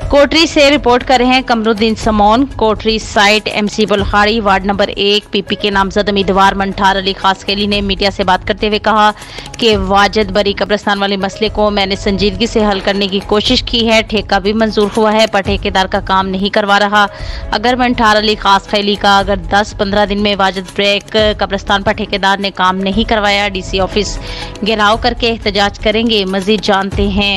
कोटरी से रिपोर्ट कर रहे हैं कमरुद्दीन समोन। कोटरी साइट एमसी बुल्खाड़ी वार्ड नंबर 1 पीपी के नामजद उम्मीदवार मंठार अली खासखेली ने मीडिया से बात करते हुए कहा कि वाजिद बरी कब्रिस्तान वाले मसले को मैंने संजीदगी से हल करने की कोशिश की है। ठेका भी मंजूर हुआ है पर ठेकेदार का काम नहीं करवा रहा। अगर मंठार अली खासखेली का अगर 10-15 दिन में वाजिद ब्रेक कब्रिस्तान पर ठेकेदार ने काम नहीं करवाया, डीसी ऑफिस घेराव करके एहतजाज करेंगे। मजीद जानते हैं।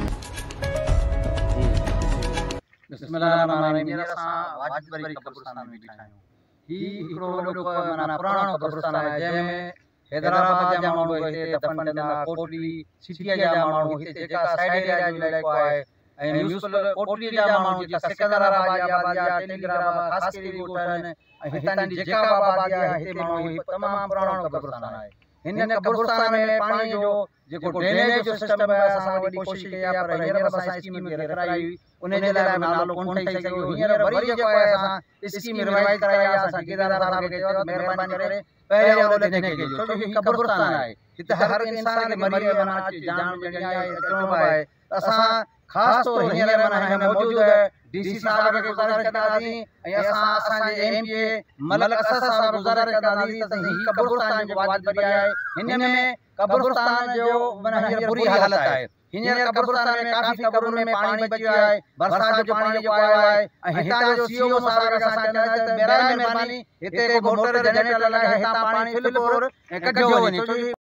बिस्मिल्लाहिर्रहमानिर्रहीम। वाजिद बरी कब्रिस्तान में बीठा आहियूं। ही हिकिड़ो वॾो माना पुराणो कब्रिस्तान आहे जंहिंमें हैदराबाद जा माण्हू हिते दफ़न कंदा, कोटली सिटीअ जा माण्हू हिते जेका साइड एरिया जो इलाइक़ो आहे ऐं म्यूनिसिपल कोटली जा माण्हू जेका सिकंदराबाद जा आबादी आहे, टेलीग्राम ख़ासि ॻोठ आहिनि ऐं हितां जी जेका आबादी आहे हिते माण्हू तमामु पुराणो कब्रिस्तान आहे। हिन कब्रिस्तान में पाणी जो जेको ड्रेनेज जो सिस्टम आहे असां वॾी कोशिशि कई आहे पर हींअर असां स्कीम कराई हुई, उन जे लाइ नालो कोन ठही सघियो। हींअर वरी जेको आहे असां स्कीम रिवाइज कराई आहे। असां ठेकेदार साहब खे चयो महिरबानी करे पहिरियों ऑर्डर हिनखे ॾिजो, छो जो हीउ कब्रिस्तान आहे, हिते हर इंसान खे मरी माना जान ॾियणी आहे, अचिणो आहे। असां ख़ासि तौर हींअर माना हिन मौजूदु डीसी साहब खे गुज़ारिश कंदासीं ऐं असांजे एमपी मलक असद साहब गुज़ारिश कंदासीं त हीउ कब्रिस्तान जो वाजिद बरी आहे, हिन में कब्रिस्तान जो माना हींअर बुरी हालत आहे। हींअर कब्रिस्तान में काफ़ी कब्रुनि में पाणी बची वियो आहे, बरसाति जो पाणी जेको आयो आहे ऐं हितां जो सीओ साहब खे असां चवंदा आहियूं त महिरबानी हिते को मोटर जनरेटर लॻाए हितां पाणी फिल पोर ऐं कढियो वञे, छो